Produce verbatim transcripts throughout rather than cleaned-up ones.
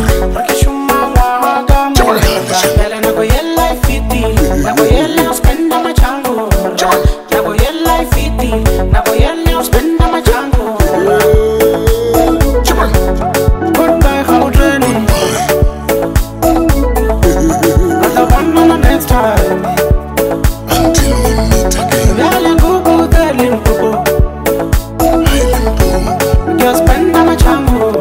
Porque chuma waga mura. Bela na go yella fiti. Na go yella spend my chango. Na go yella fiti. Na go yella spend my chango. Goodbye, how dreading. But the one on the next time. Until we meet again. Bela go go there Limpopo. Just spend my chango.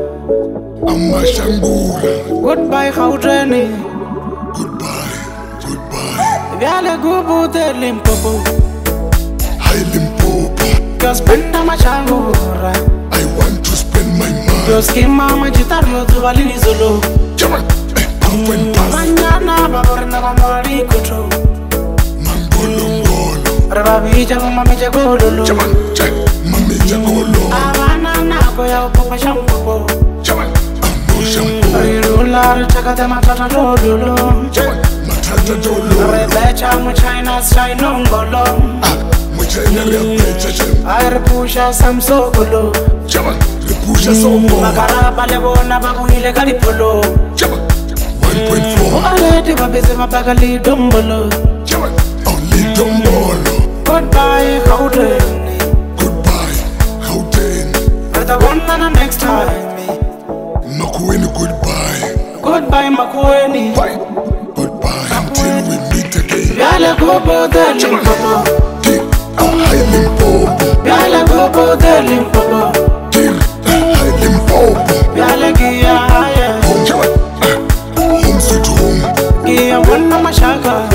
Amashambura. Goodbye, how dreading. Goodbye, goodbye. Bela go go there Limpopo. Hi Limpopo. Just spend my chango. I want to spend my money. Yo schema magitario tu valizolo. Come on, eh, pump and pass. Manana baborna bamari kutro. Mangolongolo. Rababija mamameja gololo. Come on, check, mami jagolo. Avana na koya papa shampo. Come on, amo shampoo. Rirular chakata matata dolo. Come on, matata dolo. Rebecha mu China style ngolo. Ah, muchena rebecha chem. Air pusha samso golo. Come on, repusha sombo. Makaraba lebona babuile kalipolo. Come on, one point four. Alete babeze mabagali dombolo. Come on, only dombolo. Goodbye, how do you? Goodbye, how then? But the one on the next time. Makueni goodbye. Goodbye, Makueni. Bye. Goodbye until we meet again. Yala go bo the Limpopo. Dear, hi Limpopo. Yala go bo the Limpopo. Dear, hi Limpopo. Yala gia haya. Come on, home sweet home. Gia wana mashaka.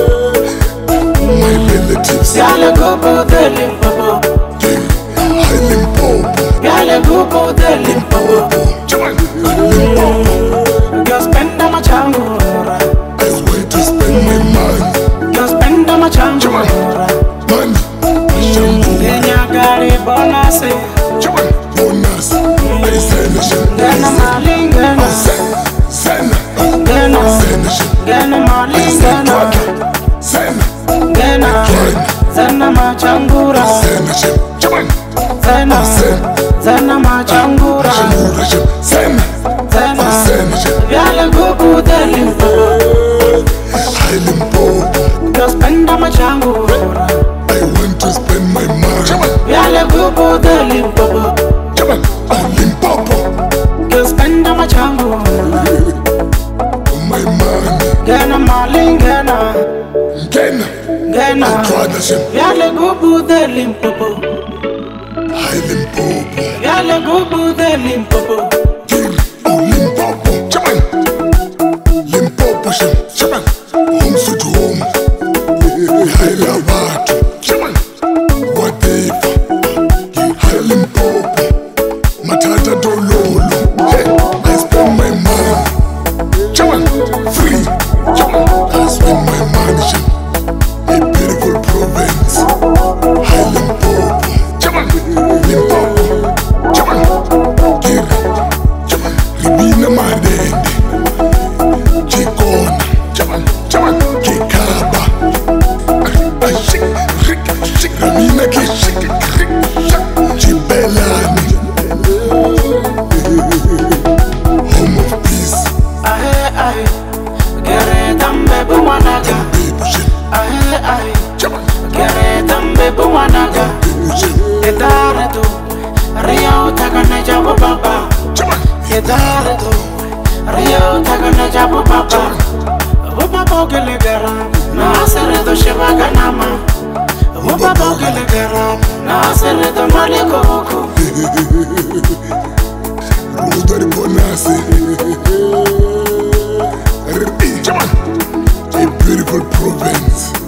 My relatives. Yala go bo the Limpopo. Dear, hi Limpopo. Yala go bo the Limpopo. Come on, Limpopo. Just spend my chango. I wait to spend my money. Just spend my chango. Money, shampoo. Kenya gari bonase. Come on, bonus. I send a shit. Gana malingana. Send, send, Gana. send a shit. Gana malingana. Send, Gana. Zana machangura. send a shit. Come on, Zana. Zana machangura. shampoo, shit. Send, Zana. send a shit. Yala go go the Limpopo. Hi Limpopo. Just spend my changura. I want to spend my money. Come on, Yala go go the Limpopo. come on, oh Limpopo. Just spend my changura. My money. Gana malingana. Gena, Gana. I tried the shit. Yala go go the Limpopo. Hi Limpopo. Yala go go the Limpopo. Dear, oh Limpopo. Come on, Limpopo shit. Come on, home sweet home. Hi Lavato. Come on, whatever. Hi Limpopo. Matata dololo. Hey, I spend my money. Come on, free. Come on, I spend my money. Shit. A beautiful province. Hi Limpopo. Come on, Limpopo. Come on, dear. Come on, Ribina Madende. Chikona. Come on, come on, Kikaba. I shake, rick, shake. Ribina ki shake, rick, shake. Chibelani. Home of peace. Ahe ahe. Gere tambe buwanaga. Baby shit. Ahe ahe. Come on, Gere tambe buwanaga. baby shit. Edare tu. Rio takane jabo baba. Come on, Edare tu. Rio takane jabo baba. Buba bogele gara. Na sere do shivaga nama. Buba bogele gara. Na sere do maliko buku. Rudari Bonasi. Come on, a beautiful province.